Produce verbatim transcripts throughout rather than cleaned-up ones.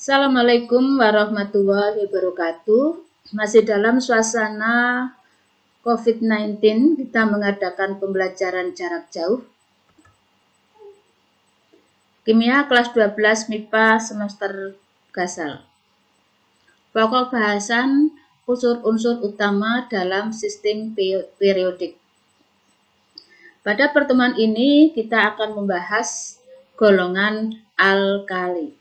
Assalamualaikum warahmatullahi wabarakatuh. Masih dalam suasana COVID sembilan belas, kita mengadakan pembelajaran jarak jauh. Kimia kelas dua belas M I P A semester Gasal. Pokok bahasan unsur-unsur utama dalam sistem periodik. Pada pertemuan ini kita akan membahas golongan alkali.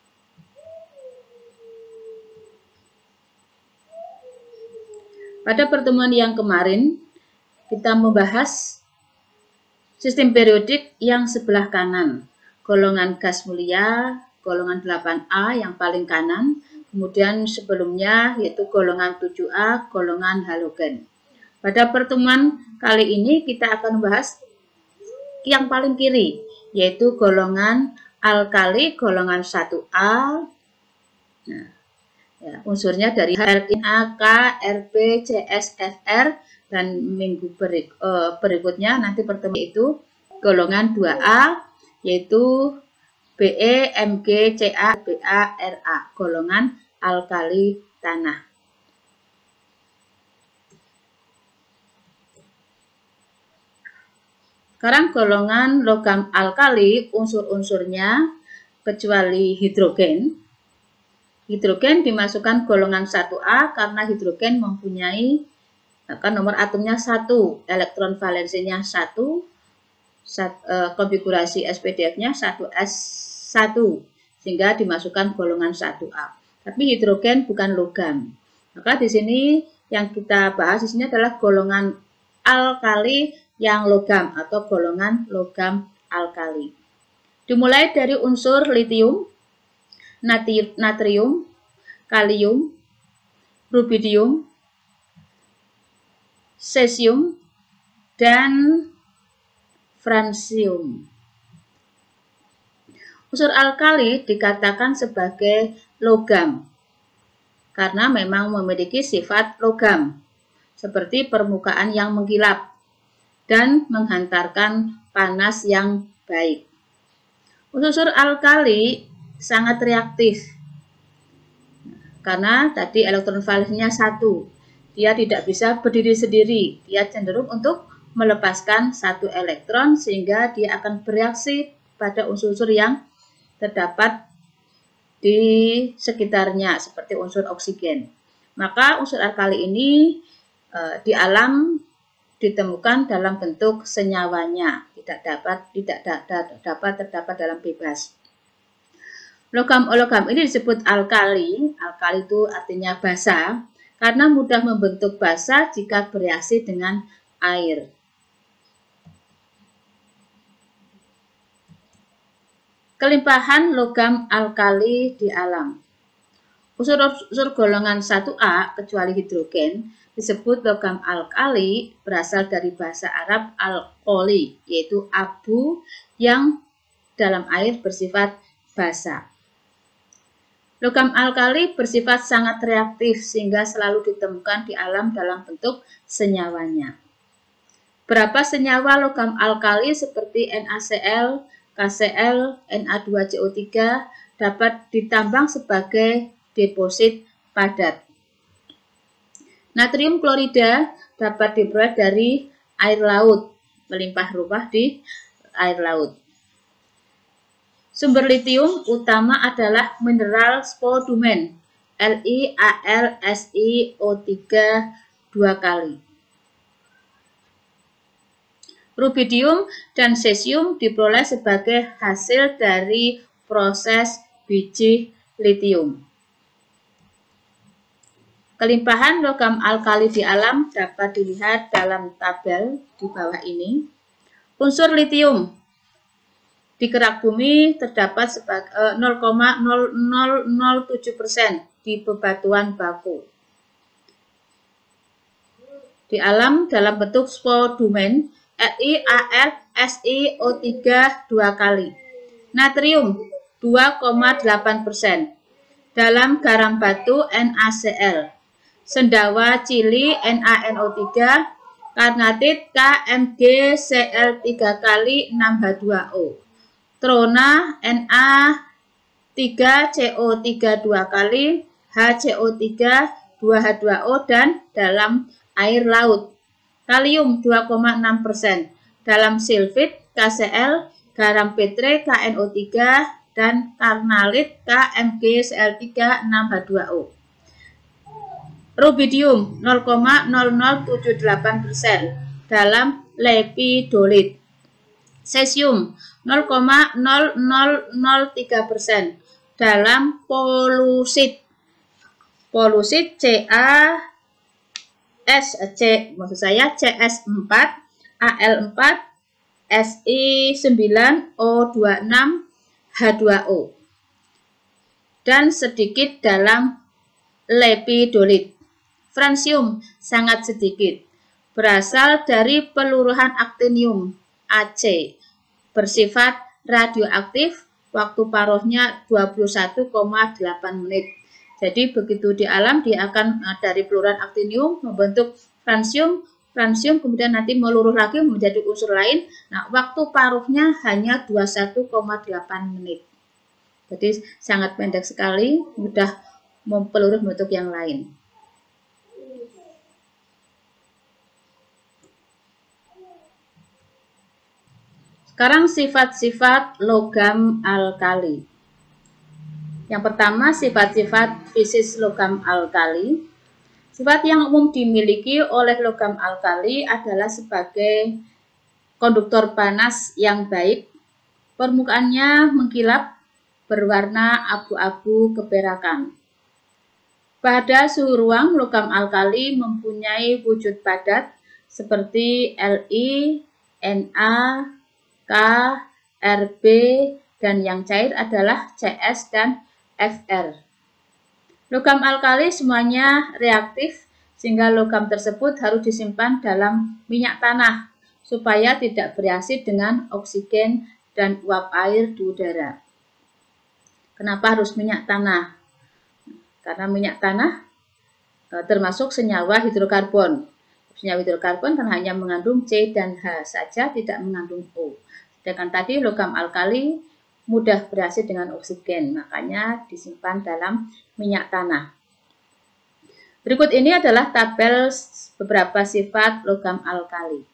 Pada pertemuan yang kemarin, kita membahas sistem periodik yang sebelah kanan. Golongan gas mulia, golongan delapan A yang paling kanan. Kemudian sebelumnya yaitu golongan tujuh A, golongan halogen. Pada pertemuan kali ini kita akan membahas yang paling kiri, yaitu golongan alkali, golongan satu A. Nah, ya, unsurnya dari H, A, K, R, P, C, S, F, R, dan minggu berik, uh, berikutnya nanti pertemuan itu golongan dua A, yaitu B E, M G, C A, B A, R A, golongan alkali tanah. Sekarang golongan logam alkali, unsur-unsurnya kecuali hidrogen. Hidrogen dimasukkan golongan satu A karena hidrogen mempunyai kan nomor atomnya satu, elektron valensinya satu, konfigurasi S P D F-nya satu S satu, sehingga dimasukkan golongan satu A. Tapi hidrogen bukan logam. Maka di sini yang kita bahas di sini adalah golongan alkali yang logam atau golongan logam alkali. Dimulai dari unsur litium, natrium, kalium, rubidium, cesium, dan francium. Unsur alkali dikatakan sebagai logam karena memang memiliki sifat logam, seperti permukaan yang mengkilap dan menghantarkan panas yang baik. Unsur alkali sangat reaktif karena tadi elektron valensinya satu, dia tidak bisa berdiri sendiri, dia cenderung untuk melepaskan satu elektron sehingga dia akan bereaksi pada unsur-unsur yang terdapat di sekitarnya seperti unsur oksigen. Maka unsur alkali ini e, di alam ditemukan dalam bentuk senyawanya, tidak dapat tidak dapat, dapat terdapat dalam bebas. Logam-logam ini disebut alkali. Alkali itu artinya basa karena mudah membentuk basa jika bereaksi dengan air. Kelimpahan logam alkali di alam. Unsur-unsur golongan satu A kecuali hidrogen disebut logam alkali berasal dari bahasa Arab alkoli, yaitu abu yang dalam air bersifat basa. Logam alkali bersifat sangat reaktif sehingga selalu ditemukan di alam dalam bentuk senyawanya. Beberapa senyawa logam alkali seperti NaCl, K C l, N A dua C O tiga dapat ditambang sebagai deposit padat. Natrium klorida dapat diperoleh dari air laut, melimpah ruah di air laut. Sumber litium utama adalah mineral spodumen, L I A L S I O tiga dua kali. Rubidium dan cesium diperoleh sebagai hasil dari proses biji litium. Kelimpahan logam alkali di alam dapat dilihat dalam tabel di bawah ini. Unsur litium di kerak bumi terdapat sebagai nol koma nol nol nol tujuh persen di bebatuan baku. Di alam dalam bentuk spodumen, L I A L S I O tiga dua kali. Natrium dua koma delapan persen. Dalam garam batu NaCl. Sendawa cili NaNO tiga. Karnatit K M G C l tiga kali enam H dua O. Trona Na tiga C O tiga dua kali, H C O tiga, dua H dua O, dan dalam air laut. Kalium dua koma enam persen, dalam silfit K C L, garam petre K N O tiga, dan karnalit K M G C L tiga enam H dua O. Rubidium nol koma nol nol tujuh delapan persen, dalam lepidolit. Cesium nol koma nol nol nol tiga persen, dalam polusit. Polusit C A S C maksud saya C S empat, A L empat, S I sembilan, O dua puluh enam, H dua O. Dan sedikit dalam lepidolit. Francium sangat sedikit, berasal dari peluruhan aktinium A C, bersifat radioaktif, waktu paruhnya dua puluh satu koma delapan menit. Jadi begitu di alam dia akan dari peluruhan aktinium membentuk francium, francium kemudian nanti meluruh lagi menjadi unsur lain. Nah, waktu paruhnya hanya dua puluh satu koma delapan menit. Jadi sangat pendek sekali, mudah mempeluruh bentuk yang lain. Sekarang sifat-sifat logam alkali. Yang pertama, sifat-sifat fisis logam alkali. Sifat yang umum dimiliki oleh logam alkali adalah sebagai konduktor panas yang baik, permukaannya mengkilap, berwarna abu-abu keperakan. Pada suhu ruang, logam alkali mempunyai wujud padat seperti Li, Na, K, Rb, dan yang cair adalah Cs dan Fr. Logam alkali semuanya reaktif, sehingga logam tersebut harus disimpan dalam minyak tanah supaya tidak bereaksi dengan oksigen dan uap air di udara. Kenapa harus minyak tanah? Karena minyak tanah e, termasuk senyawa hidrokarbon. Senyawa hidrokarbon kan hanya mengandung C dan H saja, tidak mengandung O. Sedangkan tadi logam alkali mudah bereaksi dengan oksigen, makanya disimpan dalam minyak tanah. Berikut ini adalah tabel beberapa sifat logam alkali.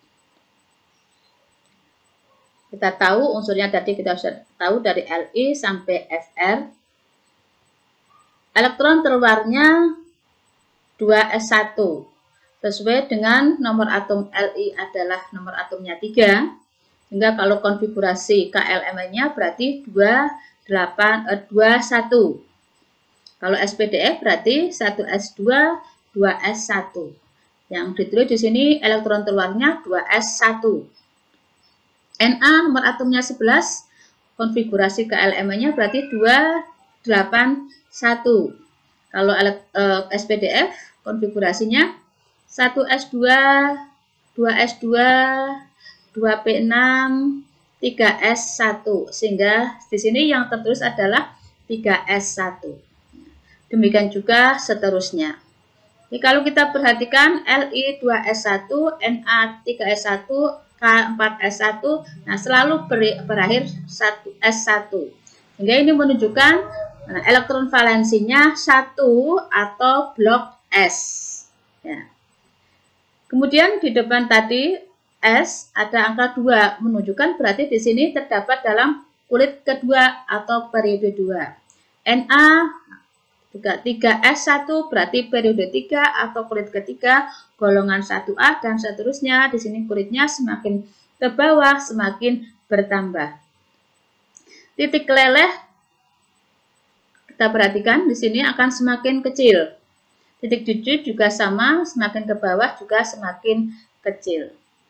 Kita tahu unsurnya tadi kita sudah tahu dari Li sampai Fr. Elektron terluarnya dua S satu. Sesuai dengan nomor atom Li adalah nomor atomnya tiga. Sehingga kalau konfigurasi K L M-nya berarti dua puluh satu. Kalau S P D F berarti satu S dua, dua S satu. Yang ditulis di sini elektron terluarnya dua S satu. Na nomor atomnya sebelas, konfigurasi K L M-nya berarti dua delapan satu. Kalau S P D F konfigurasinya satu S dua, dua S dua, dua P enam, tiga S satu, sehingga di sini yang tertulis adalah tiga S satu. Demikian juga seterusnya. Jadi kalau kita perhatikan Li dua S satu, Na tiga S satu, K empat S satu, nah selalu berakhir satu S satu. Sehingga ini menunjukkan nah, elektron valensinya satu atau blok S. Ya. Kemudian di depan tadi S ada angka dua, menunjukkan berarti di sini terdapat dalam kulit kedua atau periode dua. Na tiga S satu berarti periode tiga atau kulit ketiga, golongan satu A dan seterusnya. Di sini kulitnya semakin ke bawah semakin bertambah. Titik leleh kita perhatikan di sini akan semakin kecil. Titik digit juga sama, semakin ke bawah juga semakin kecil.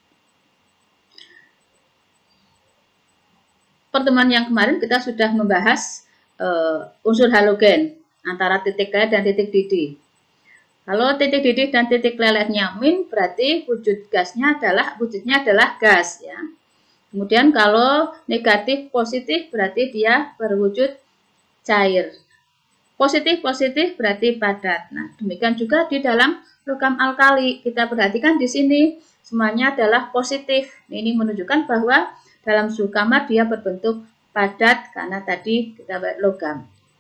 Pertemuan yang kemarin kita sudah membahas uh, unsur halogen antara titik leleh dan titik didih. Kalau titik didih dan titik lelehnya min, berarti wujud gasnya adalah wujudnya adalah gas ya. Kemudian kalau negatif positif berarti dia berwujud cair. Positif positif berarti padat. Nah, demikian juga di dalam logam alkali. Kita perhatikan di sini semuanya adalah positif. Ini menunjukkan bahwa dalam suhu kamar dia berbentuk padat karena tadi kita logam.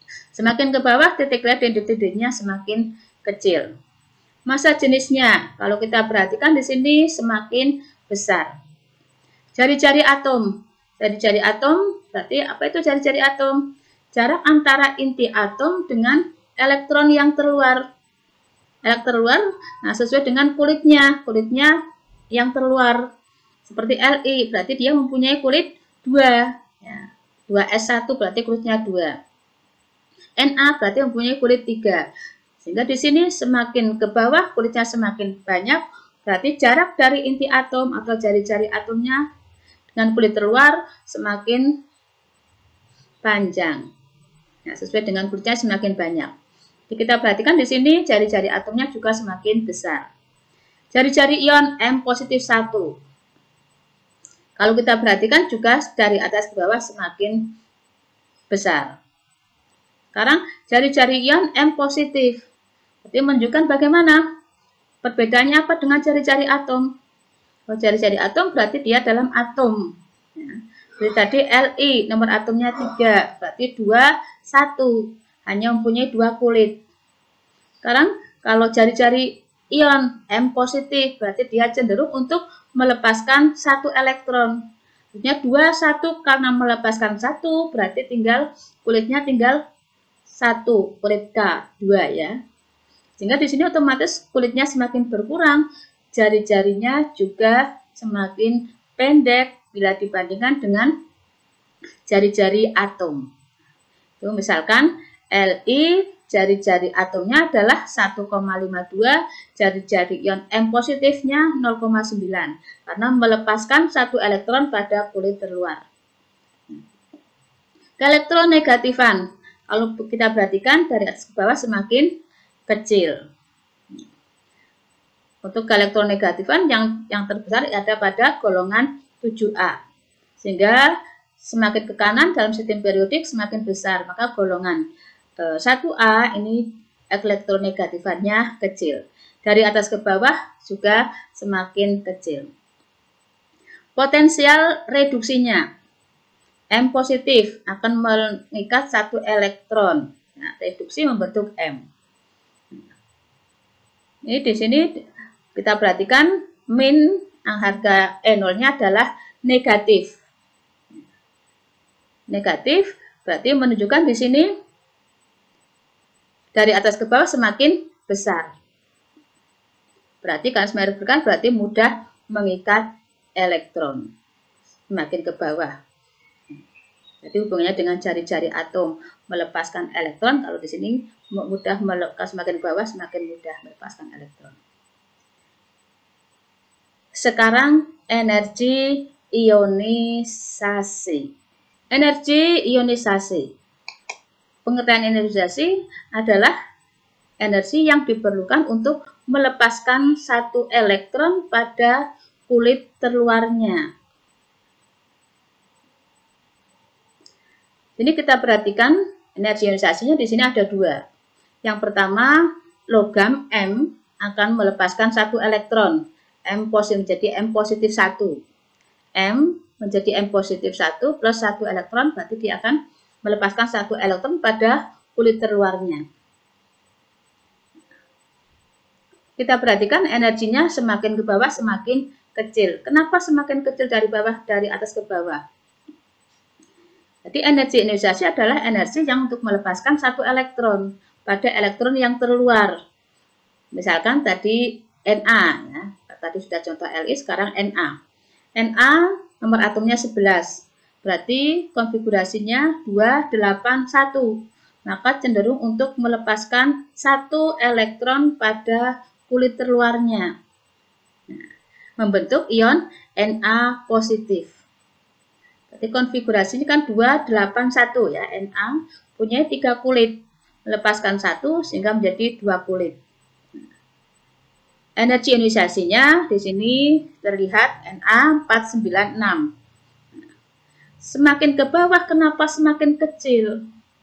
Semakin ke bawah, titik led dan titik-titiknya semakin kecil. Massa jenisnya, kalau kita perhatikan di sini semakin besar. Jari-jari atom. Jari-jari atom, berarti apa itu jari-jari atom? Jarak antara inti atom dengan elektron yang terluar. Elektron terluar, nah sesuai dengan kulitnya. Kulitnya yang terluar. Seperti Li, berarti dia mempunyai kulit dua. Ya, dua S satu berarti kulitnya dua. Na berarti mempunyai kulit tiga. Sehingga di sini semakin ke bawah kulitnya semakin banyak, berarti jarak dari inti atom atau jari-jari atomnya dengan kulit terluar semakin panjang. Nah, sesuai dengan kulitnya semakin banyak. Jadi kita perhatikan di sini jari-jari atomnya juga semakin besar. Jari-jari ion M positif satu. Kalau kita perhatikan juga dari atas ke bawah semakin besar. Sekarang jari-jari ion M positif. Jadi menunjukkan bagaimana perbedaannya apa dengan jari-jari atom. Kalau jari-jari atom berarti dia dalam atom. Ya. Jadi tadi Li nomor atomnya tiga, berarti dua, satu. Hanya mempunyai dua kulit. Sekarang kalau jari-jari ion M positif berarti dia cenderung untuk melepaskan satu elektron. Artinya dua, satu karena melepaskan satu berarti tinggal kulitnya tinggal satu, kulit K, dua ya. Sehingga di sini otomatis kulitnya semakin berkurang, jari-jarinya juga semakin pendek bila dibandingkan dengan jari-jari atom. Itu misalkan Li, jari-jari atomnya adalah satu koma lima dua, jari-jari ion M positifnya nol koma sembilan, karena melepaskan satu elektron pada kulit terluar. Elektronegatifan, kalau kita perhatikan dari atas ke bawah semakin kecil. Untuk elektronegatifan yang yang terbesar ada pada golongan tujuh A. Sehingga semakin ke kanan dalam sistem periodik semakin besar, maka golongan e, satu A ini elektronegatifannya kecil. Dari atas ke bawah juga semakin kecil. Potensial reduksinya M positif akan mengikat satu elektron. Nah, reduksi membentuk M. Ini di sini kita perhatikan min harga E nol-nya adalah negatif. Negatif berarti menunjukkan di sini dari atas ke bawah semakin besar. Berarti garis merah berkan berarti mudah mengikat elektron. Semakin ke bawah. Jadi hubungannya dengan jari-jari atom melepaskan elektron. Kalau di sini mudah melepas, semakin ke bawah semakin mudah melepaskan elektron. Sekarang energi ionisasi. Energi ionisasi. Pengertian ionisasi adalah energi yang diperlukan untuk melepaskan satu elektron pada kulit terluarnya. Ini kita perhatikan energi ionisasinya di sini ada dua. Yang pertama, logam M akan melepaskan satu elektron. M positif menjadi M positif satu. M menjadi M positif satu plus satu elektron, berarti dia akan melepaskan satu elektron pada kulit terluarnya. Kita perhatikan energinya semakin ke bawah semakin kecil. Kenapa semakin kecil dari bawah dari atas ke bawah? Jadi energi ionisasi adalah energi yang untuk melepaskan satu elektron pada elektron yang terluar. Misalkan tadi Na, ya. Tadi sudah contoh Li, sekarang Na. Na nomor atomnya sebelas, berarti konfigurasinya dua, delapan, satu. Maka cenderung untuk melepaskan satu elektron pada kulit terluarnya. Nah, membentuk ion Na positif. Jadi konfigurasinya kan dua, delapan, satu ya. Na punya tiga kulit. Melepaskan satu sehingga menjadi dua kulit. Energi ionisasinya di sini terlihat Na empat sembilan enam. Semakin ke bawah kenapa semakin kecil?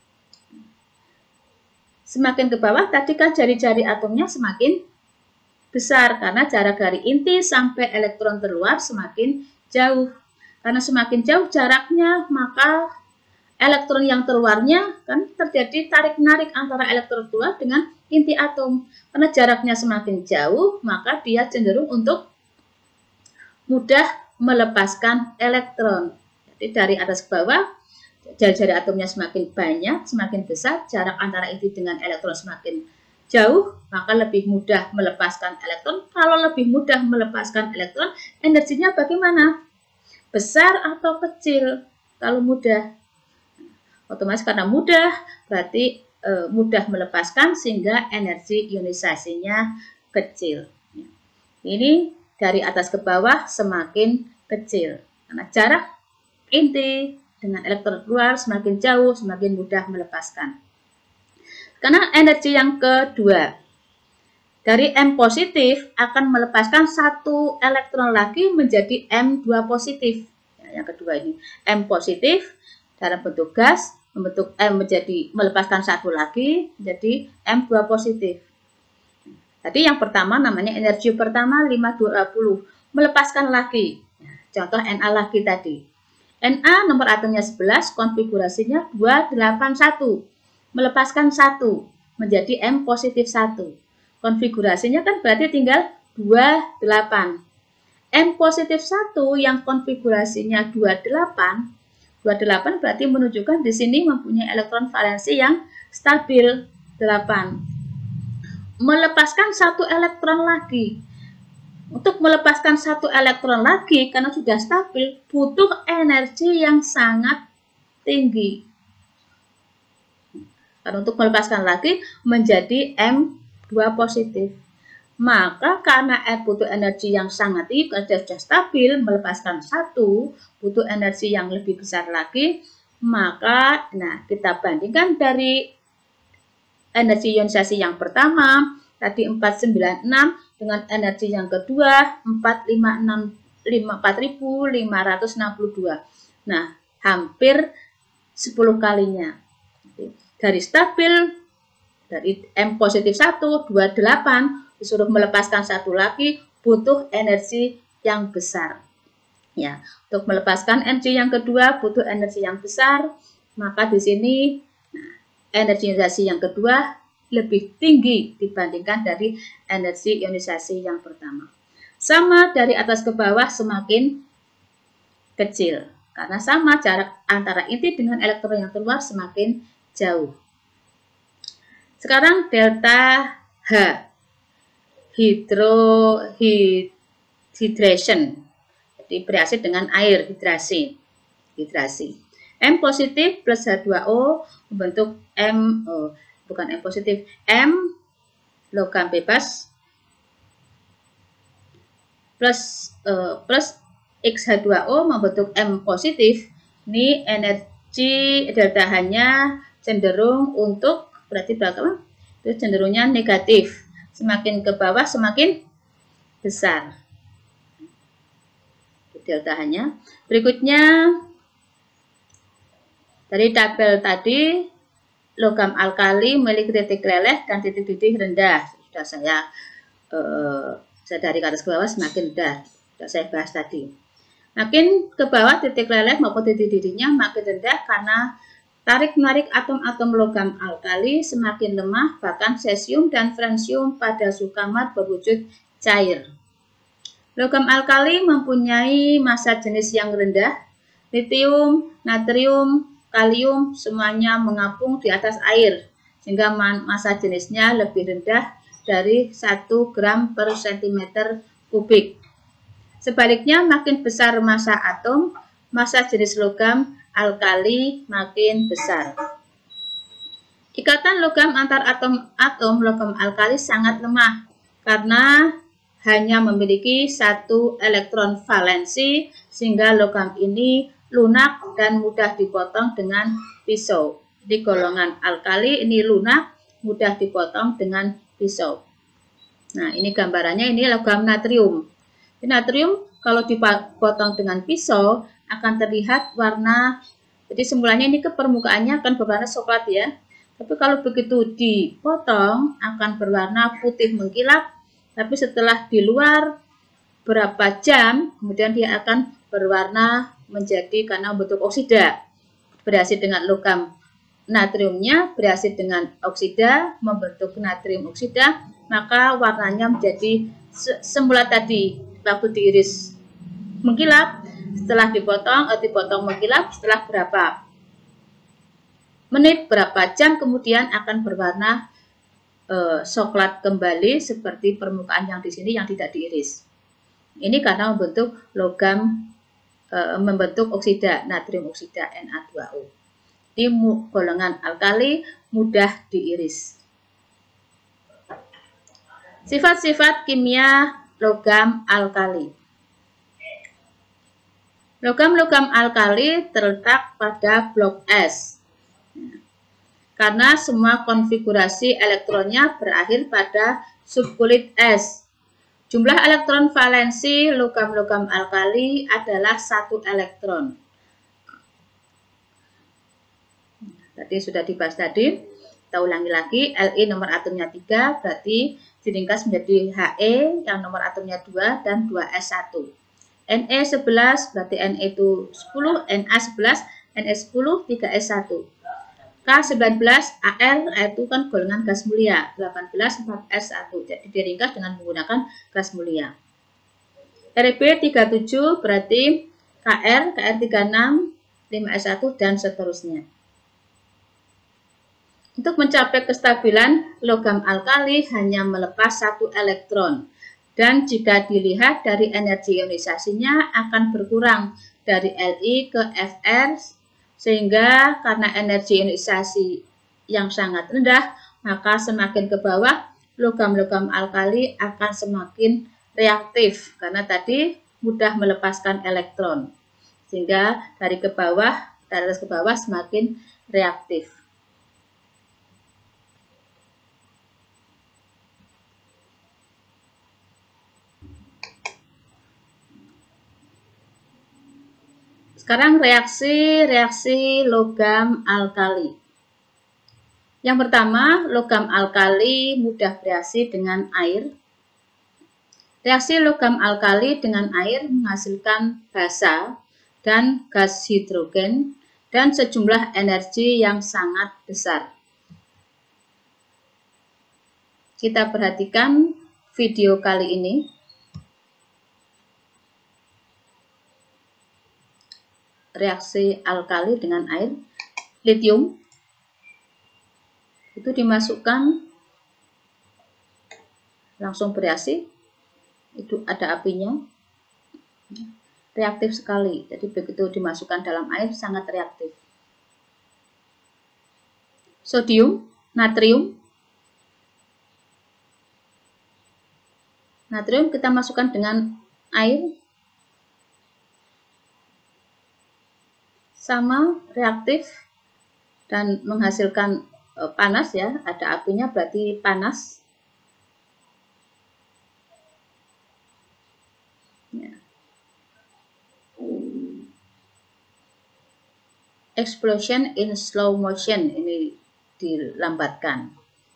Semakin ke bawah tadi kan jari-jari atomnya semakin besar karena jarak dari inti sampai elektron terluar semakin jauh. Karena semakin jauh jaraknya, maka elektron yang keluarnya kan terjadi tarik-menarik antara elektron keluar dengan inti atom. Karena jaraknya semakin jauh, maka dia cenderung untuk mudah melepaskan elektron. Jadi dari atas ke bawah, jari-jari atomnya semakin banyak, semakin besar, jarak antara inti dengan elektron semakin jauh, maka lebih mudah melepaskan elektron. Kalau lebih mudah melepaskan elektron, energinya bagaimana? Besar atau kecil? Kalau mudah, otomatis karena mudah, berarti e, mudah melepaskan sehingga energi ionisasinya kecil. Ini dari atas ke bawah semakin kecil. Karena jarak inti dengan elektron keluar semakin jauh, semakin mudah melepaskan. Karena energi yang kedua, dari M positif akan melepaskan satu elektron lagi menjadi M dua positif. Yang kedua ini M positif dalam bentuk gas membentuk M menjadi melepaskan satu lagi menjadi M dua positif. Tadi yang pertama namanya energi pertama lima dua puluh, melepaskan lagi. Contoh Na lagi tadi. Na nomor atomnya sebelas, konfigurasinya dua delapan satu. Melepaskan satu menjadi M positif satu. Konfigurasinya kan berarti tinggal dua delapan. M positif satu yang konfigurasinya dua delapan, dua delapan berarti menunjukkan di sini mempunyai elektron valensi yang stabil delapan. Melepaskan satu elektron lagi. Untuk melepaskan satu elektron lagi karena sudah stabil butuh energi yang sangat tinggi. Karena untuk melepaskan lagi menjadi M dua positif. Maka karena R butuh energi yang sangat tinggi, karena sudah stabil, melepaskan satu, butuh energi yang lebih besar lagi, maka nah kita bandingkan dari energi ionisasi yang pertama, tadi empat sembilan enam, dengan energi yang kedua, empat lima enam, empat ribu lima ratus enam puluh dua. Nah, hampir sepuluh kalinya. Dari stabil, dari M positif satu, dua delapan, disuruh melepaskan satu lagi, butuh energi yang besar. Ya, untuk melepaskan energi yang kedua, butuh energi yang besar, maka di sini nah, energi ionisasi yang kedua lebih tinggi dibandingkan dari energi ionisasi yang pertama. Sama dari atas ke bawah semakin kecil, karena sama jarak antara inti dengan elektron yang keluar semakin jauh. Sekarang delta H, hydro hydration, jadi bereaksi dengan air, hidrasi. hidrasi. M positif plus H dua O membentuk M, oh, bukan M positif, M logam bebas plus uh, plus X H dua O membentuk M positif. Ini energi delta H-nya cenderung untuk berarti berapa? Itu cenderungnya negatif. Semakin ke bawah semakin besar delta H-nya. Berikutnya dari tabel tadi, logam alkali memiliki titik leleh dan titik-titik rendah. Sudah saya eh, saya dari ke atas ke bawah semakin rendah. Sudah saya bahas tadi. Makin ke bawah titik leleh maupun titik-titiknya makin rendah karena tarik-menarik atom-atom logam alkali semakin lemah, bahkan cesium dan francium pada suhu kamar berwujud cair. Logam alkali mempunyai massa jenis yang rendah, litium, natrium, kalium semuanya mengapung di atas air, sehingga massa jenisnya lebih rendah dari satu gram per sentimeter kubik. Sebaliknya, makin besar massa atom, massa jenis logam alkali makin besar. Ikatan logam antar atom-atom logam alkali sangat lemah karena hanya memiliki satu elektron valensi sehingga logam ini lunak dan mudah dipotong dengan pisau. Di golongan alkali ini lunak, mudah dipotong dengan pisau. Nah, ini gambarannya, ini logam natrium. Di natrium kalau dipotong dengan pisau akan terlihat warna, jadi semulanya ini ke permukaannya akan berwarna coklat ya, tapi kalau begitu dipotong akan berwarna putih mengkilap, tapi setelah di luar berapa jam kemudian dia akan berwarna menjadi karena bentuk oksida, bereaksi dengan logam natriumnya, bereaksi dengan oksida, membentuk natrium oksida, maka warnanya menjadi semula tadi waktu diiris mengkilap. Setelah dipotong, eh, dipotong mengkilap setelah berapa menit, berapa jam kemudian akan berwarna eh, coklat kembali seperti permukaan yang di sini yang tidak diiris. Ini karena membentuk logam, eh, membentuk oksida natrium oksida N A dua O. Di golongan alkali mudah diiris. Sifat-sifat kimia logam alkali. Logam-logam alkali terletak pada blok S. Karena semua konfigurasi elektronnya berakhir pada subkulit S. Jumlah elektron valensi logam-logam alkali adalah satu elektron. Tadi sudah dibahas tadi. Kita ulangi lagi, Li nomor atomnya tiga, berarti diringkas menjadi He yang nomor atomnya dua dan dua S satu. Ne sebelas berarti Ne itu sepuluh, Na sebelas, Ne sepuluh, tiga S satu. K sembilan belas, Al, itu kan golongan gas mulia, delapan belas, empat S satu. Jadi diringkas dengan menggunakan gas mulia. Rb tiga puluh tujuh berarti Kr, Kr tiga puluh enam, lima S satu, dan seterusnya. Untuk mencapai kestabilan, logam alkali hanya melepas satu elektron. Dan jika dilihat dari energi ionisasinya akan berkurang dari Li ke Fr, sehingga karena energi ionisasi yang sangat rendah, maka semakin ke bawah logam-logam alkali akan semakin reaktif karena tadi mudah melepaskan elektron, sehingga dari ke bawah, dari atas ke bawah semakin reaktif. Sekarang reaksi-reaksi logam alkali. Yang pertama, logam alkali mudah bereaksi dengan air. Reaksi logam alkali dengan air menghasilkan basa dan gas hidrogen dan sejumlah energi yang sangat besar. Kita perhatikan video kali ini. Reaksi alkali dengan air, litium itu dimasukkan langsung bereaksi, itu ada apinya, reaktif sekali. Jadi begitu dimasukkan dalam air sangat reaktif. Sodium, natrium, natrium kita masukkan dengan air, sama reaktif dan menghasilkan e, panas ya, ada apinya berarti panas. Ya. Explosion in slow motion, ini dilambatkan.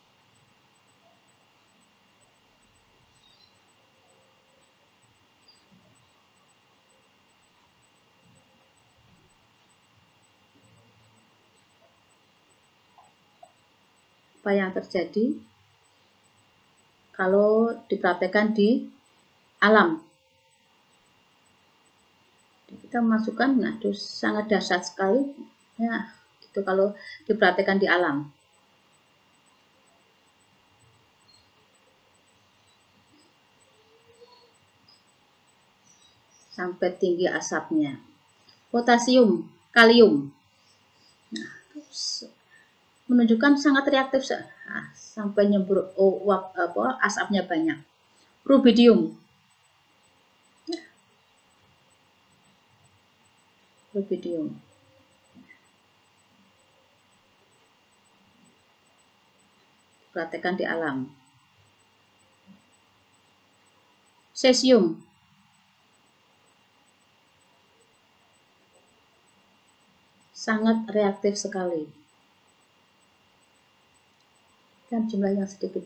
Apa yang terjadi kalau dipraktekkan di alam? Kita masukkan, nah itu sangat dahsyat sekali ya, itu kalau dipraktekkan di alam. Sampai tinggi asapnya. Potasium, kalium, nah, menunjukkan sangat reaktif, nah, sampai nyembur oh, uap, apa, asapnya banyak. Rubidium, rubidium, praktekkan di alam. Cesium, sangat reaktif sekali dan jumlahnya sedikit.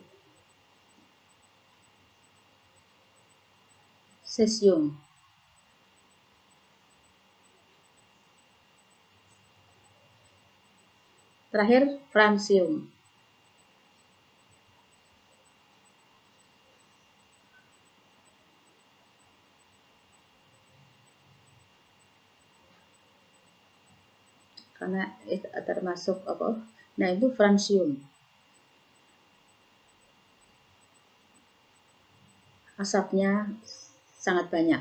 Cesium, Terakhir fransium. Karena itu termasuk apa? Nah, itu fransium. Asapnya sangat banyak.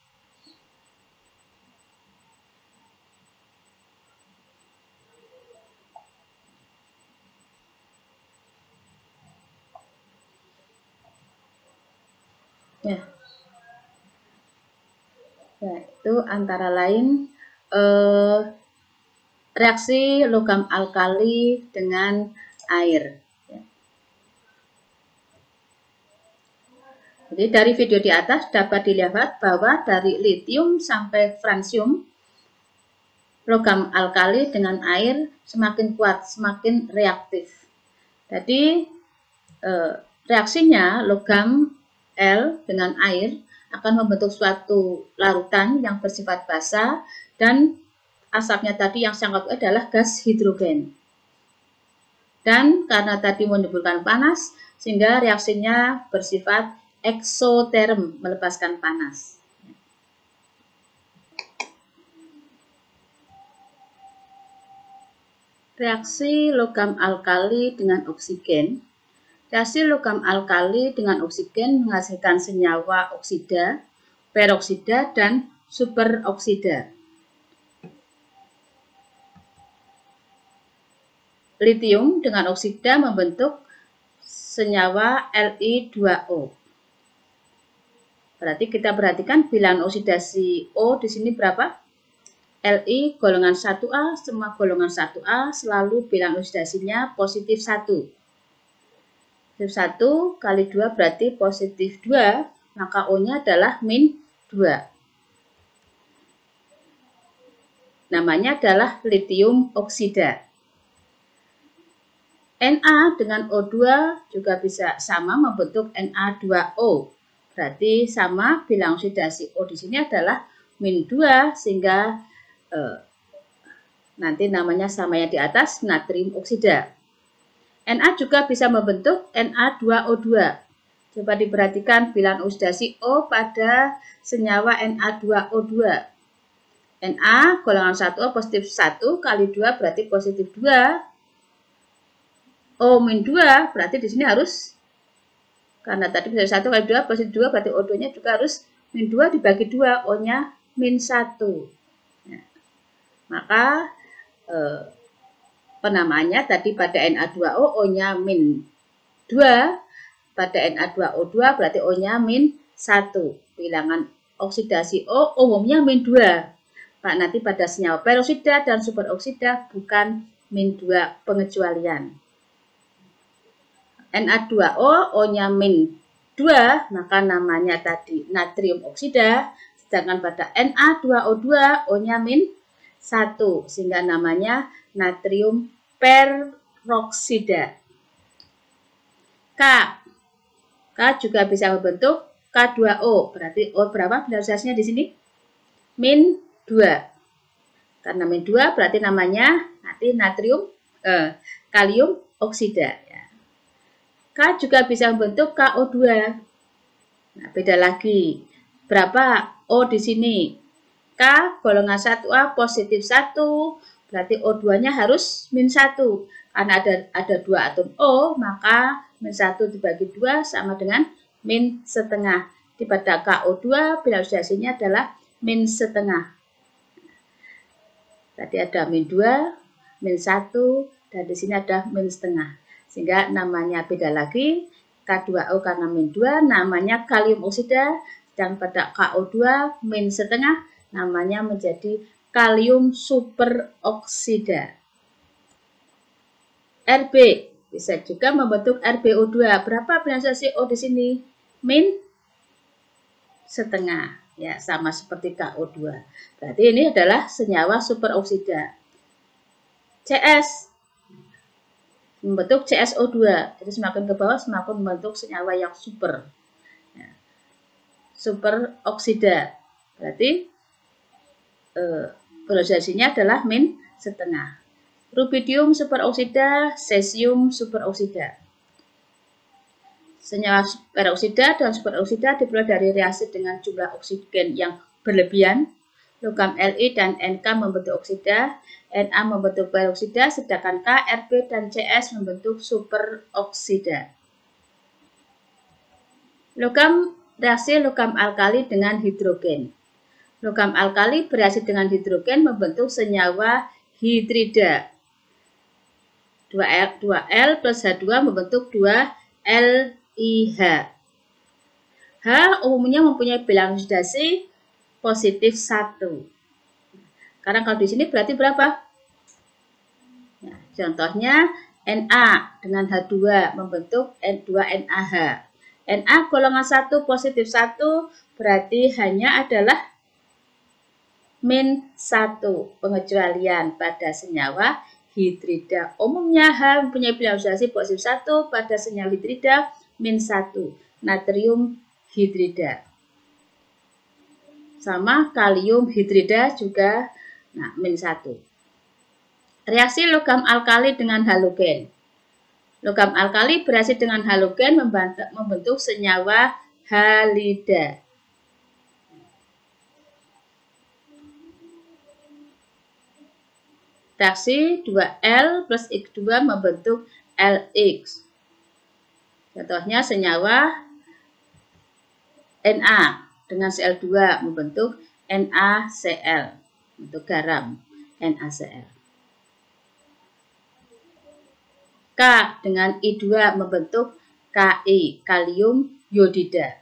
Ya. Ya, itu antara lain eh, reaksi logam alkali dengan air. Jadi dari video di atas dapat dilihat bahwa dari litium sampai fransium, logam alkali dengan air semakin kuat, semakin reaktif. Jadi eh, reaksinya logam L dengan air akan membentuk suatu larutan yang bersifat basa dan asapnya tadi yang sangat kuat adalah gas hidrogen. Dan karena tadi menimbulkan panas, sehingga reaksinya bersifat eksoterm, melepaskan panas. Reaksi logam alkali dengan oksigen. Reaksi logam alkali dengan oksigen menghasilkan senyawa oksida, peroksida, dan superoksida. Litium dengan oksida membentuk senyawa Li dua O. Berarti kita perhatikan bilangan oksidasi O di sini berapa? Li golongan satu A, semua golongan satu A selalu bilangan oksidasinya positif satu. Positif satu kali dua berarti positif dua, maka O-nya adalah min dua. Namanya adalah litium oksida. Na dengan O dua juga bisa sama membentuk Na dua O. Berarti sama bilangan oksidasi O di sini adalah min dua, sehingga eh, nanti namanya sama yang di atas, natrium oksida. Na juga bisa membentuk Na dua O dua. Coba diperhatikan bilangan oksidasi O pada senyawa Na dua O dua. Na golongan satu O positif satu kali dua berarti positif dua. O min dua berarti di sini harus, karena tadi positif satu kali dua positif dua berarti O dua-nya juga harus min dua dibagi dua, O-nya min satu. Nah, maka eh, penamaannya tadi pada Na dua O, O-nya min dua, pada Na dua O dua berarti O-nya min satu. Bilangan oksidasi O umumnya min dua. Pak, nanti pada senyawa peroksida dan superoksida bukan min dua, pengecualian. Na dua O, O-nya min dua, maka namanya tadi natrium oksida, sedangkan pada Na dua O dua, O-nya min satu, sehingga namanya natrium peroksida. K. K juga bisa membentuk K dua O, berarti O berapa bilangan di sini? min dua. Karena min dua berarti namanya nanti natrium eh, kalium oksida. K juga bisa membentuk K O dua. Nah, beda lagi. Berapa O di sini? K golongan satu A positif satu, berarti O dua-nya harus min satu. Karena ada ada dua atom O, maka min satu dibagi dua sama dengan min setengah. Di pada K O dua bilangan oksidasinya adalah min setengah. Tadi ada min dua, min satu, dan di sini ada min setengah. Sehingga namanya beda lagi, K dua O karena min dua, namanya kalium oksida, dan pada K O dua min setengah, namanya menjadi kalium superoksida. R B bisa juga membentuk R B O dua. Berapa bilangan O di sini? Min setengah. Ya, sama seperti K O dua. Berarti ini adalah senyawa superoksida. C S membentuk C S O dua. Jadi semakin ke bawah semakin membentuk senyawa yang super. Ya. Super oksida. Berarti eh, bilangan adalah min setengah. Rubidium superoksida, cesium superoksida. Senyawa peroksida dan superoksida diperoleh dari reaksi dengan jumlah oksigen yang berlebihan. Logam Li dan Nk membentuk oksida, Na membentuk peroksida, sedangkan K, Rb, dan Cs membentuk superoksida. Logam reaksi logam alkali dengan hidrogen. Logam alkali bereaksi dengan hidrogen membentuk senyawa hidrida. dua L plus H dua membentuk dua L I H. H umumnya mempunyai bilangan oksidasi positif satu. Karena kalau di sini berarti berapa? Nah, contohnya Na dengan H dua membentuk N dua N A H. Na golongan satu positif satu berarti hanya adalah min satu. Pengecualian pada senyawa hidrida. Umumnya H mempunyai bilangan oksidasi positif satu, pada senyawa hidrida min satu. Natrium hidrida. Sama kalium hidrida juga nah, min satu. Reaksi logam alkali dengan halogen. Logam alkali bereaksi dengan halogen membentuk senyawa halida. Reaksi dua L plus X dua membentuk L X. Contohnya senyawa Na dengan Cl dua membentuk NaCl untuk garam NaCl. K dengan I dua membentuk Ki, kalium yodida.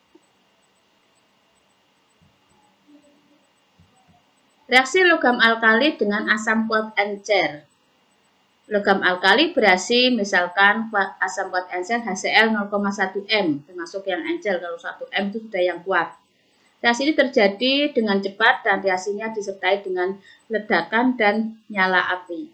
Reaksi logam alkali dengan asam kuat encer. Logam alkali bereaksi misalkan asam kuat encer HCl nol koma satu M, termasuk yang encer, kalau satu M itu sudah yang kuat. Reaksi ini terjadi dengan cepat dan reaksinya disertai dengan ledakan dan nyala api.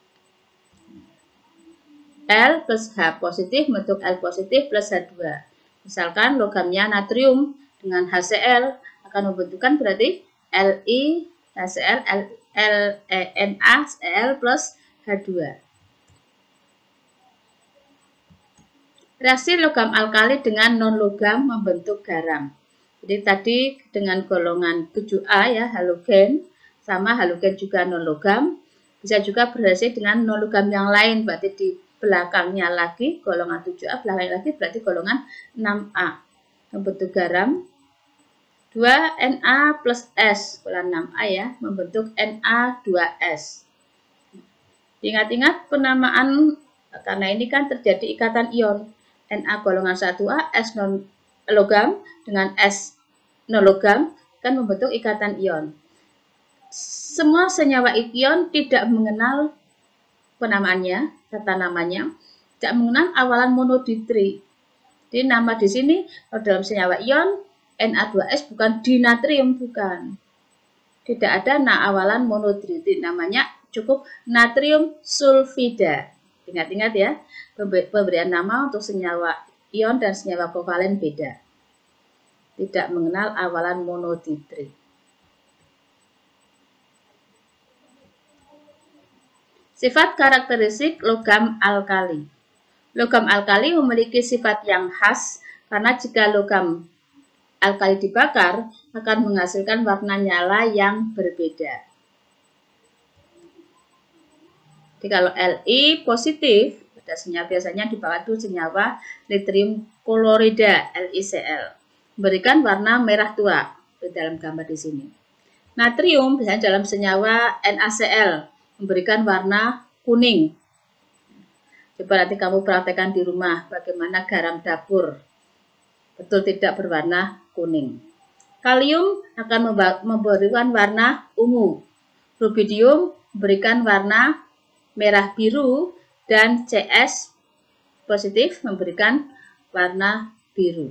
L plus H positif membentuk L positif plus H dua. Misalkan logamnya natrium dengan HCl akan membentukkan berarti Li, HCl, L, L, e, NaCl plus H dua. Reaksi logam alkali dengan non-logam membentuk garam. Jadi tadi dengan golongan tujuh A ya, halogen, sama halogen juga non-logam. Bisa juga bereaksi dengan non-logam yang lain, berarti di belakangnya lagi golongan tujuh A, belakangnya lagi berarti golongan enam A. Membentuk garam. dua Na plus S, golongan enam A ya, membentuk Na dua S. Ingat-ingat penamaan, karena ini kan terjadi ikatan ion. Na golongan satu A, S non logam dengan S non logam kan membentuk ikatan ion. Semua senyawa ion tidak mengenal penamaannya, kata namanya, tidak mengenal awalan monoditri. Jadi nama di sini kalau dalam senyawa ion Na dua S bukan dinatrium, bukan. Tidak ada na awalan monoditri, namanya cukup natrium sulfida. Ingat-ingat ya, pemberian nama untuk senyawa ion dan senyawa kovalen beda. Tidak mengenal awalan monoditri. Sifat karakteristik logam alkali. Logam alkali memiliki sifat yang khas karena jika logam alkali dibakar akan menghasilkan warna nyala yang berbeda. Jadi kalau Li positif, pada senyawa biasanya dibakar itu senyawa litrium klorida LiCl, memberikan warna merah tua di dalam gambar di sini. Natrium biasanya dalam senyawa NaCl memberikan warna kuning. Coba nanti kamu praktekkan di rumah bagaimana garam dapur betul tidak berwarna kuning. Kalium akan memberikan warna ungu. Rubidium memberikan warna merah biru dan Cs positif memberikan warna biru.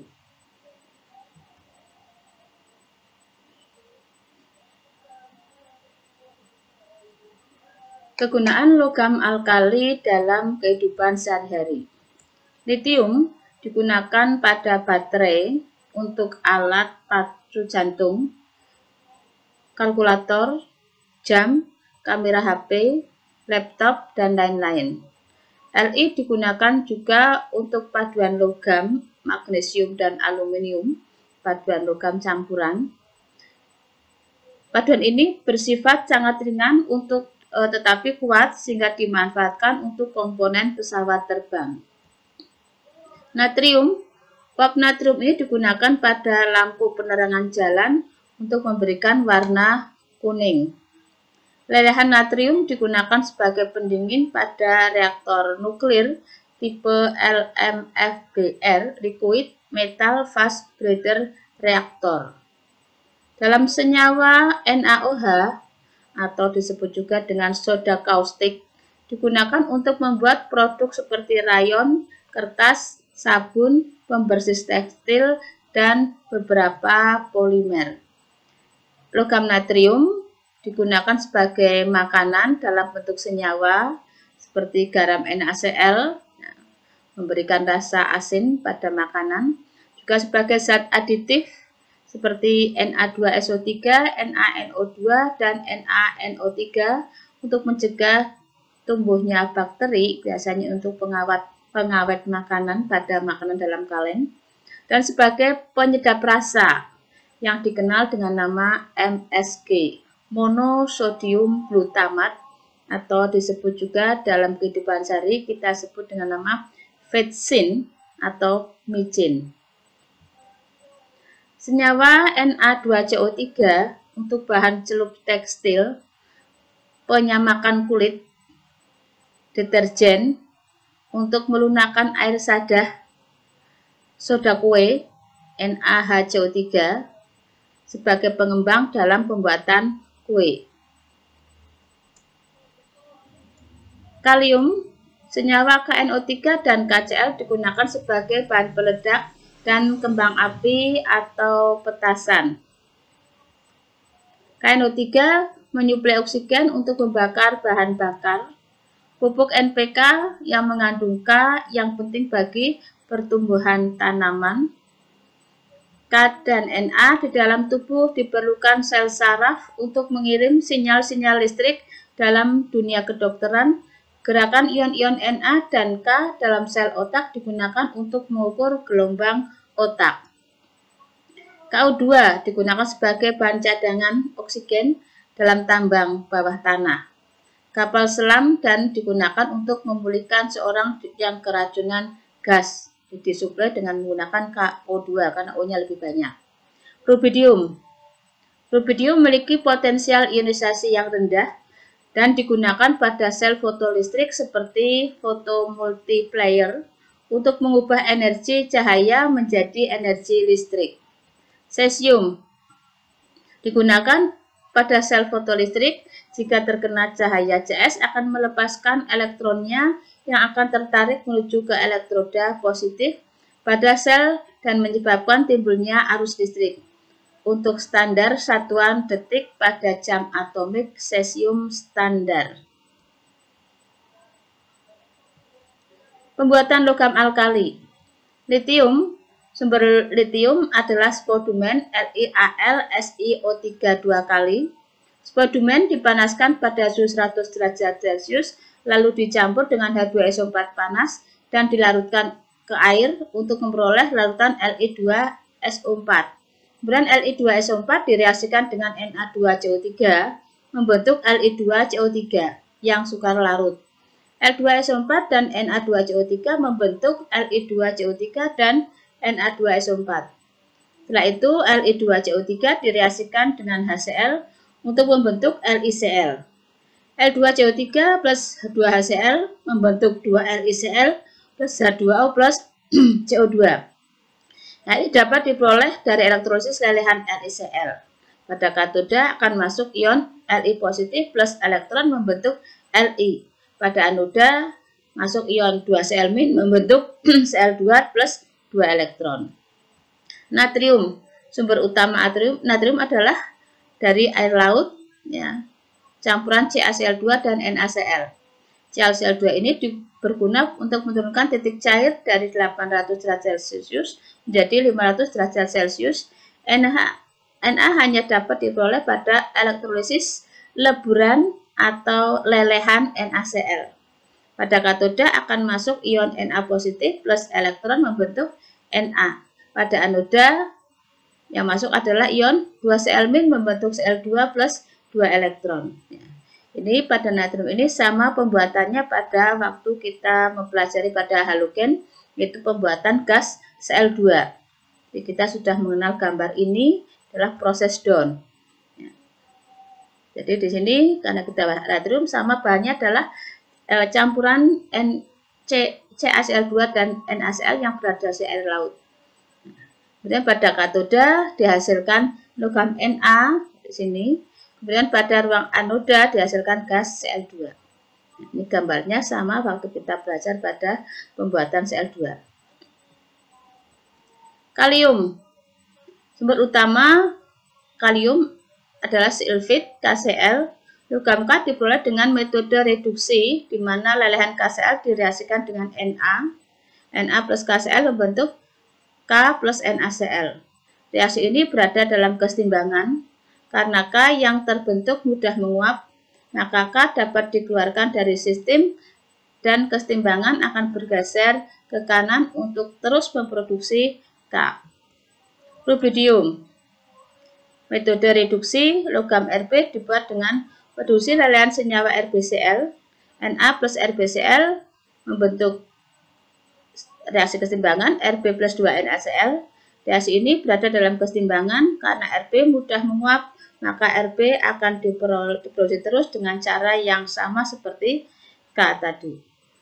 Kegunaan logam alkali dalam kehidupan sehari-hari. Litium digunakan pada baterai untuk alat pacu jantung, kalkulator, jam, kamera H P, laptop, dan lain-lain. Li digunakan juga untuk paduan logam, magnesium, dan aluminium, paduan logam campuran. Paduan ini bersifat sangat ringan untuk e, tetapi kuat sehingga dimanfaatkan untuk komponen pesawat terbang. Natrium, uap natrium ini digunakan pada lampu penerangan jalan untuk memberikan warna kuning. Lelehan natrium digunakan sebagai pendingin pada reaktor nuklir tipe L M F B R, Liquid Metal Fast Breeder Reactor. Dalam senyawa N A O H atau disebut juga dengan soda kaustik digunakan untuk membuat produk seperti rayon, kertas, sabun, pembersih tekstil, dan beberapa polimer. Logam natrium digunakan sebagai makanan dalam bentuk senyawa seperti garam NaCl, memberikan rasa asin pada makanan, juga sebagai zat aditif seperti N A dua S O tiga, N A N O dua, dan N A N O tiga untuk mencegah tumbuhnya bakteri, biasanya untuk pengawet, pengawet makanan pada makanan dalam kaleng, dan sebagai penyedap rasa yang dikenal dengan nama M S G, monosodium glutamat, atau disebut juga dalam kehidupan sehari kita sebut dengan nama vetsin atau micin. Senyawa N A dua C O tiga untuk bahan celup tekstil, penyamakan kulit, deterjen, untuk melunakkan air sadah, soda kue, N A H C O tiga, sebagai pengembang dalam pembuatan kue. Kalium, senyawa K N O tiga dan K C l digunakan sebagai bahan peledak dan kembang api atau petasan. K N O tiga menyuplai oksigen untuk membakar bahan bakar. Pupuk N P K yang mengandung K yang penting bagi pertumbuhan tanaman. K dan Na di dalam tubuh diperlukan sel saraf untuk mengirim sinyal-sinyal listrik dalam dunia kedokteran. Gerakan ion-ion Na dan K dalam sel otak digunakan untuk mengukur gelombang otak. K O dua digunakan sebagai bahan cadangan oksigen dalam tambang bawah tanah, kapal selam, dan digunakan untuk memulihkan seorang yang keracunan gas. Disuplai dengan menggunakan K O dua karena O-nya lebih banyak. Rubidium. Rubidium memiliki potensial ionisasi yang rendah dan digunakan pada sel fotolistrik seperti fotomultiplier untuk mengubah energi cahaya menjadi energi listrik. Cesium digunakan pada sel fotolistrik. Jika terkena cahaya C S akan melepaskan elektronnya yang akan tertarik menuju ke elektroda positif pada sel dan menyebabkan timbulnya arus listrik. Untuk standar satuan detik pada jam atomik, cesium standar. Pembuatan logam alkali. Litium, sumber litium adalah spodumen LiAl S i O tiga dua kali. Spodumen dipanaskan pada suhu seratus derajat Celcius, lalu dicampur dengan H dua S O empat panas dan dilarutkan ke air untuk memperoleh larutan Li dua S O empat. Kemudian Li dua S O empat direaksikan dengan Na dua C O tiga membentuk Li dua C O tiga yang sukar larut. L dua S O empat dan Na dua C O tiga membentuk Li dua C O tiga dan Na dua S O empat. Setelah itu Li dua C O tiga direaksikan dengan HCl untuk membentuk LiCl. L dua C O tiga plus dua H C l membentuk dua LiCl plus H dua O plus C O dua. Nah, ini dapat diperoleh dari elektrolisis lelehan LiCl. Pada katoda akan masuk ion Li positif plus elektron membentuk Li. Pada anoda masuk ion dua Cl- membentuk Cl dua plus dua elektron. Natrium, sumber utama natrium, natrium adalah dari air laut, ya, campuran CaCl dua dan NaCl. CaCl dua ini berguna untuk menurunkan titik cair dari delapan ratus derajat Celcius menjadi lima ratus derajat Celcius. Na hanya dapat diperoleh pada elektrolisis leburan atau lelehan NaCl. Pada katoda akan masuk ion Na positif plus elektron membentuk Na. Pada anoda yang masuk adalah ion dua Cl- membentuk Cl dua plus dua elektron. Ini pada natrium ini sama pembuatannya pada waktu kita mempelajari pada halogen, yaitu pembuatan gas Cl dua. Jadi kita sudah mengenal gambar ini adalah proses Down. Jadi di sini karena kita natrium sama bahannya adalah eh, campuran N C CaCl dua dan NaCl yang berada di air laut. Kemudian pada katoda dihasilkan logam Na di sini. Kemudian pada ruang anoda dihasilkan gas Cl dua. Ini gambarnya sama waktu kita belajar pada pembuatan Cl dua. Kalium. Sumber utama kalium adalah silfit KCl. Logam K diperoleh dengan metode reduksi, di mana lelehan KCl direaksikan dengan Na. Na plus KCl membentuk K plus NaCl. Reaksi ini berada dalam kesetimbangan. Karena K yang terbentuk mudah menguap, maka K dapat dikeluarkan dari sistem dan kesetimbangan akan bergeser ke kanan untuk terus memproduksi K. Rubidium. Metode reduksi logam Rb dibuat dengan reduksi lelehan senyawa RbCl. Na plus RbCl membentuk reaksi kesetimbangan Rb plus dua NaCl. Reaksi ini berada dalam kesetimbangan karena Rb mudah menguap, maka Rb akan diproduksi terus dengan cara yang sama seperti K tadi.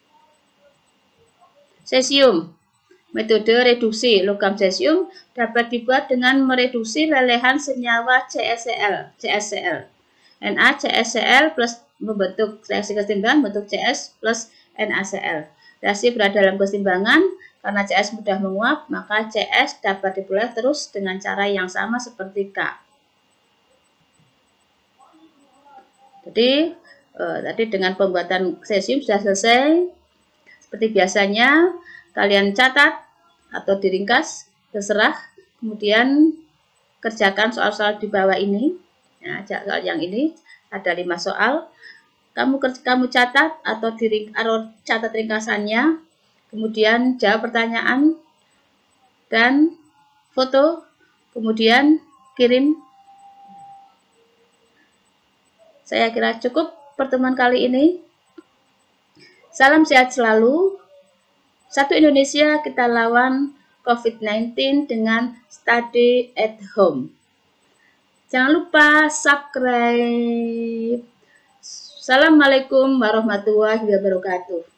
Cesium. Metode reduksi logam cesium dapat dibuat dengan mereduksi lelehan senyawa CaCl, CaCl. NaCaCl plus membentuk reaksi kesetimbangan bentuk Cs plus NaCl. Reaksi berada dalam kesetimbangan karena Cs mudah menguap, maka Cs dapat diperoleh terus dengan cara yang sama seperti K. Jadi eh, tadi dengan pembuatan cesium sudah selesai. Seperti biasanya kalian catat atau diringkas, terserah. Kemudian kerjakan soal-soal di bawah ini. Nah, soal yang ini ada lima soal. Kamu kamu catat atau diring atau catat ringkasannya. Kemudian jawab pertanyaan dan foto. Kemudian kirim. Saya kira cukup pertemuan kali ini. Salam sehat selalu. Satu Indonesia kita lawan COVID sembilan belas dengan study at home. Jangan lupa subscribe. Assalamualaikum warahmatullahi wabarakatuh.